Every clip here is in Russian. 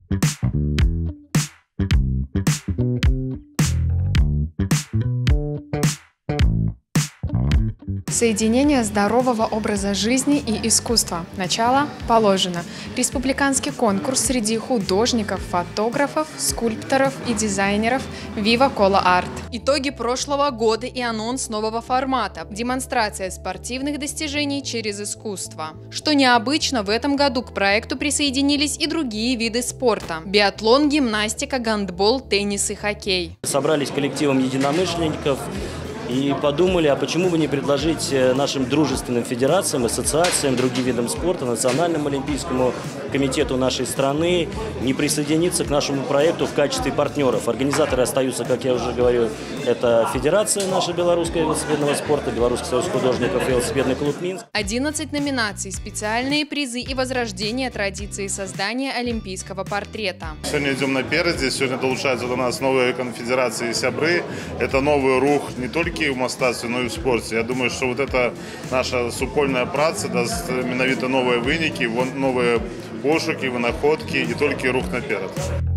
Соединение здорового образа жизни и искусства. Начало положено. Республиканский конкурс среди художников, фотографов, скульпторов и дизайнеров Viva Cola Art. Итоги прошлого года и анонс нового формата. Демонстрация спортивных достижений через искусство. Что необычно, в этом году к проекту присоединились и другие виды спорта. Биатлон, гимнастика, гандбол, теннис и хоккей. Собрались коллективом единомышленников и подумали, а почему бы не предложить нашим дружественным федерациям, ассоциациям, другим видам спорта, Национальному олимпийскому комитету нашей страны не присоединиться к нашему проекту в качестве партнеров. Организаторы остаются, как я уже говорю, это Федерация наша белорусского велосипедного спорта, Белорусский союз художников, велосипедный клуб Минск. 11 номинаций, специальные призы и возрождение традиции создания олимпийского портрета. Сегодня идем наперед, здесь сегодня долучаются до нас новые конфедерации и сябры. Это новый рух не только в мастацтве, но и в спорте. Я думаю, что вот это наша супольная праца даст менавіта новые выники, новые пошуки, вынаходки и только рух наперед.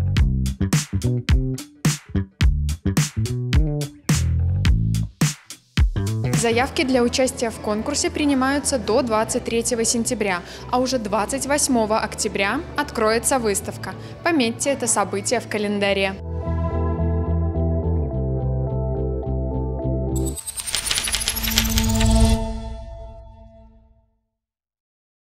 Заявки для участия в конкурсе принимаются до 23 сентября, а уже 28 октября откроется выставка. Пометьте это событие в календаре.